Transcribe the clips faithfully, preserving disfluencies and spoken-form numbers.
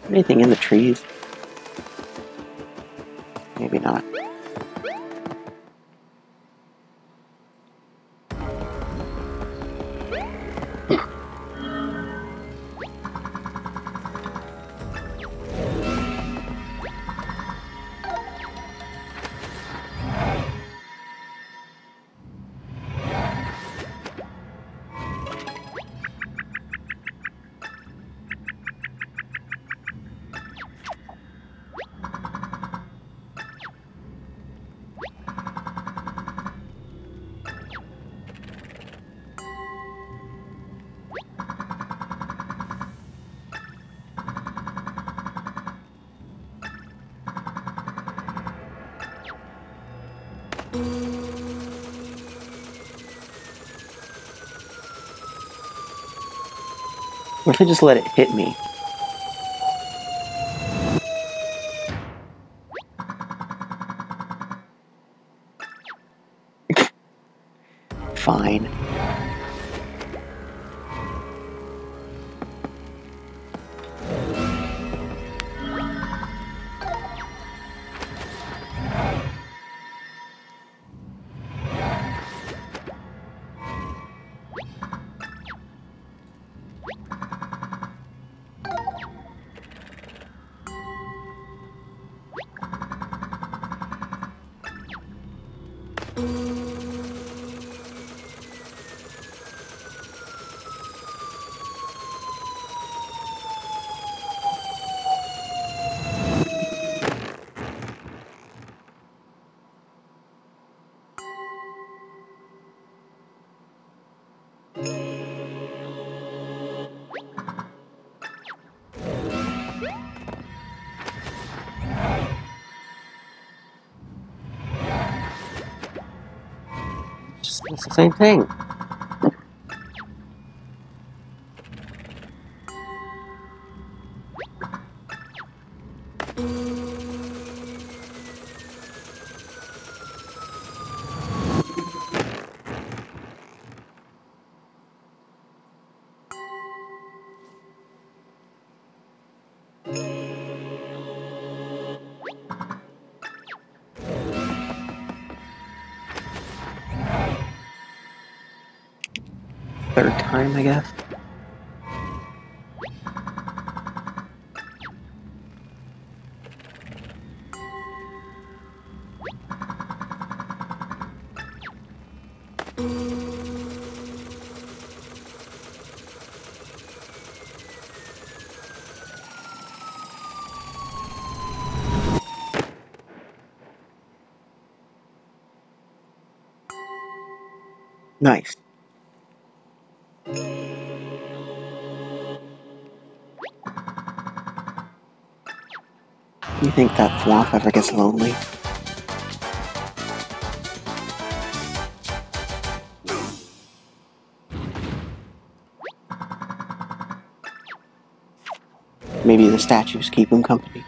Anything in the trees? Maybe not. What if I just let it hit me? Fine. Just, it's the same thing. Third time, I guess. Nice. You think that Thwomp ever gets lonely? Maybe the statues keep him company.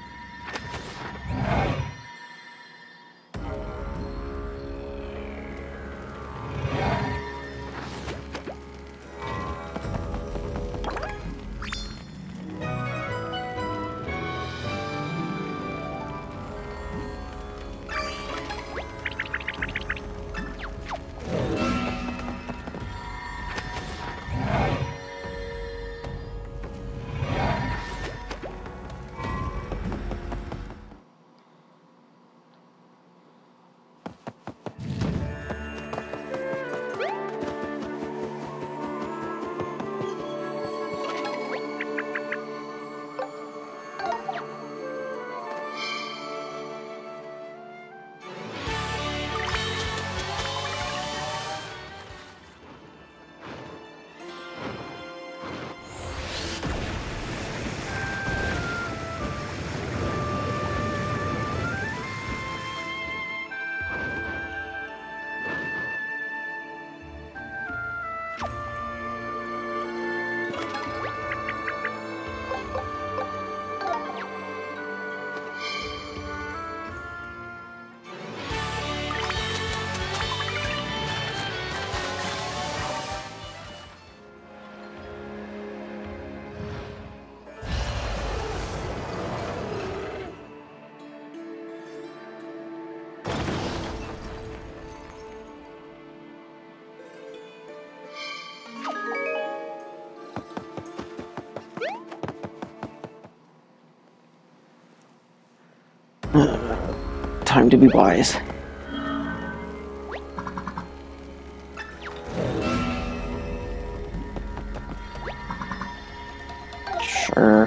Uh, time to be wise. Sure.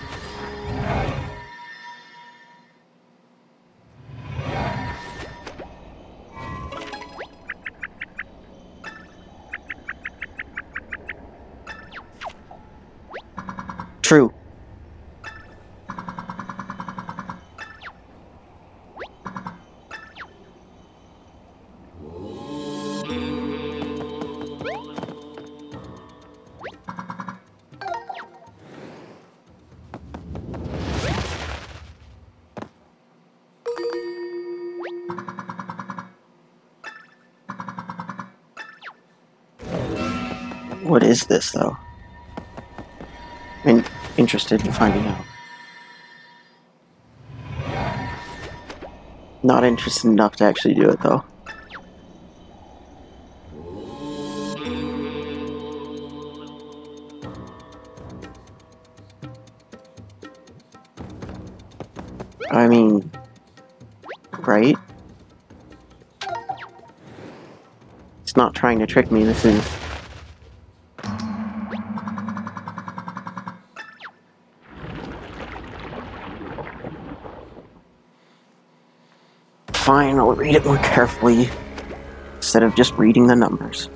True. What is this, though? I'm interested in finding out. Not interested enough to actually do it, though. I mean, right? It's not trying to trick me, this is... Fine, I'll read it more carefully, instead of just reading the numbers.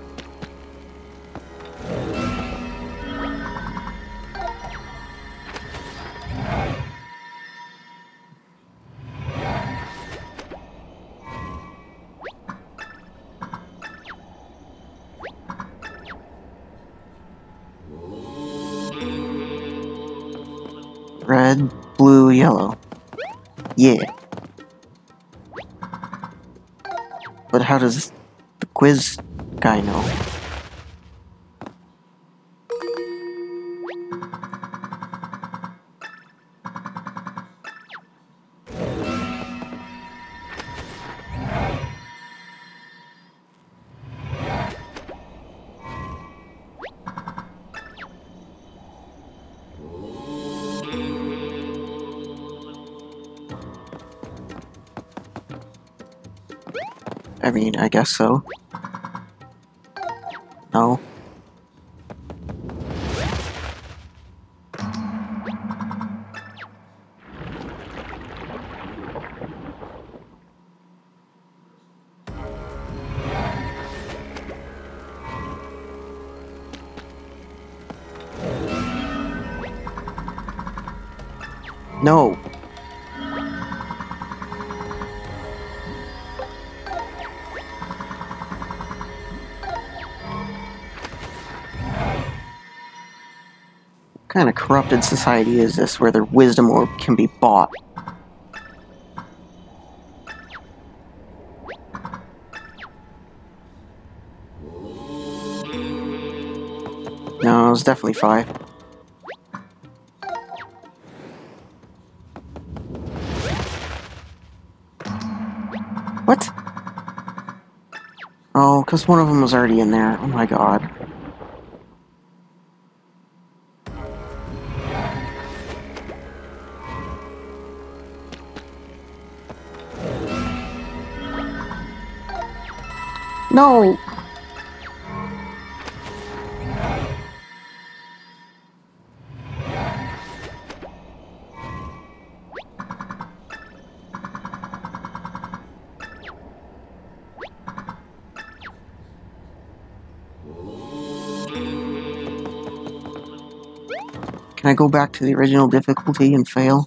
Red, blue, yellow. Yeah. But how does the quiz guy know? I mean, I guess so. No. No. What kind of corrupted society is this where their wisdom orb can be bought? No, it was definitely five. What? Oh, because one of them was already in there. Oh my god. No! Can I go back to the original difficulty and fail?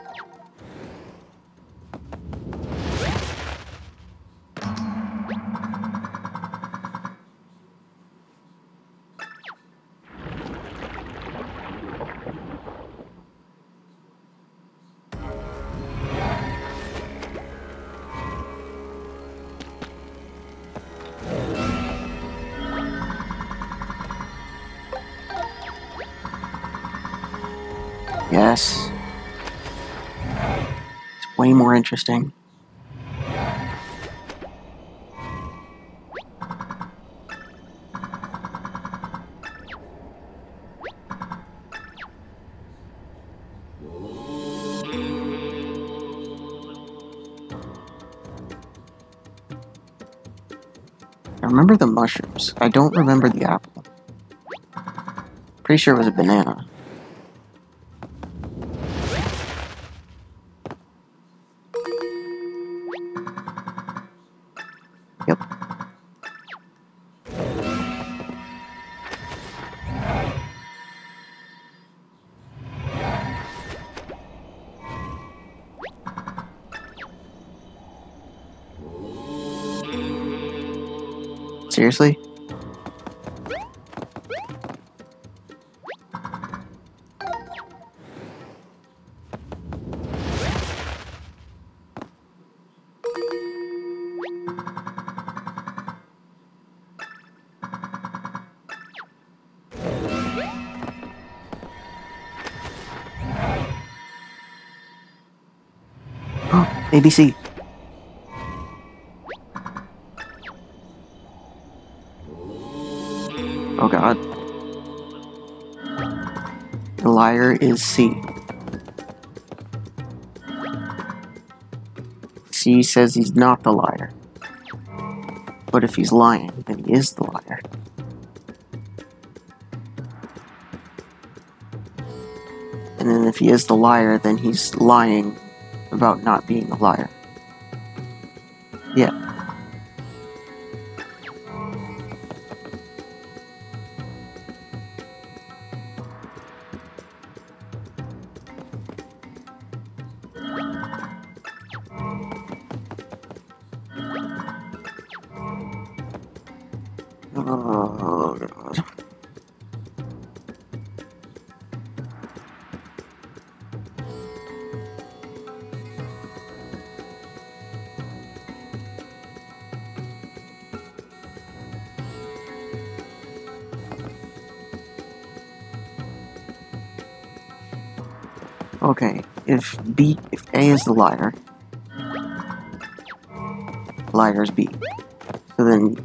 Yes. It's way more interesting. I remember the mushrooms. I don't remember the apple. Pretty sure it was a banana. Yep. Seriously? A B C. Oh god. The liar is C. C says he's not the liar. But if he's lying, then he is the liar. And then if he is the liar, then he's lying about not being a liar. Yeah. Oh, God. Okay, if B, if A is the liar, liar is B. So then,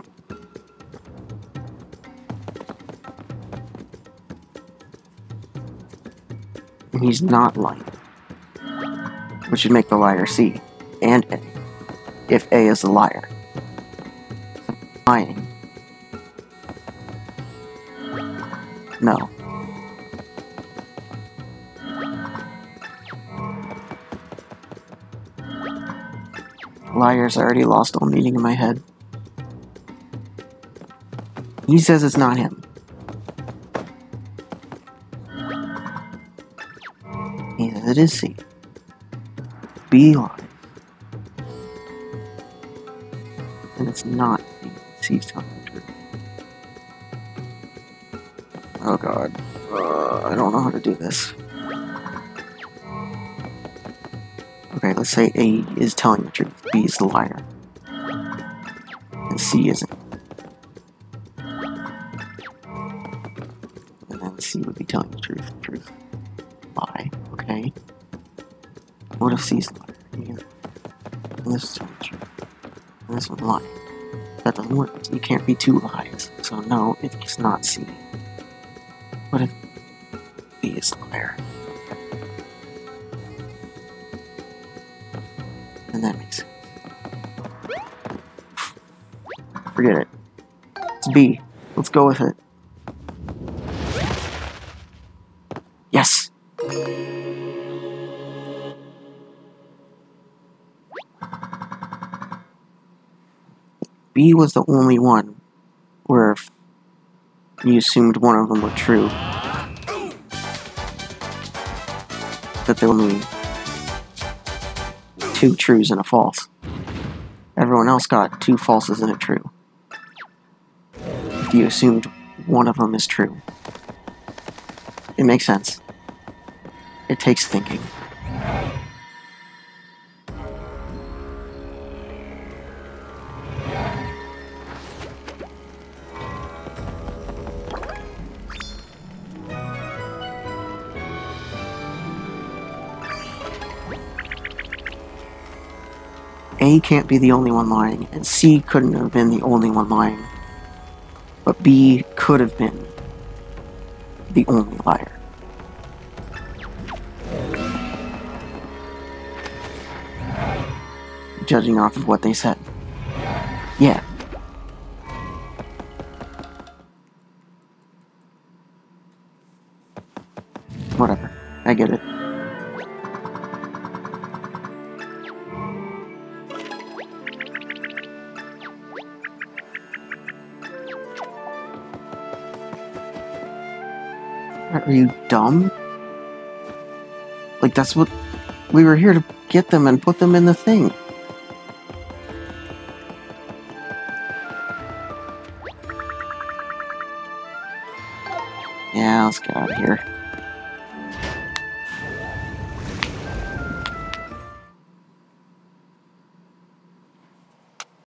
and he's not lying, which would make the liar C and A. If A is the liar, lying. No. Liar's already lost all meaning in my head. He says it's not him. He says it is C. B lies. And it's not C. C's telling the truth. Oh god. Uh, I don't know how to do this. Okay, let's say A is telling the truth, B is the liar, and C isn't. And then C would be telling the truth, truth, lie, okay? What if C's the liar? And this is telling the truth, and this one's lying. That doesn't work, you can't be two lies, so no, it's not C. What if B is the liar? And that makes sense. Forget it. It's B. Let's go with it. Yes! B was the only one where you assumed one of them were true. That there were only two trues and a false. Everyone else got two falses and a true. If you assumed one of them is true. It makes sense. It takes thinking. A can't be the only one lying, and C couldn't have been the only one lying. But B could have been the only liar. Judging off of what they said. Yeah. I get it. Are you dumb? Like, that's what... We were here to get them and put them in the thing. Yeah, let's get out of here.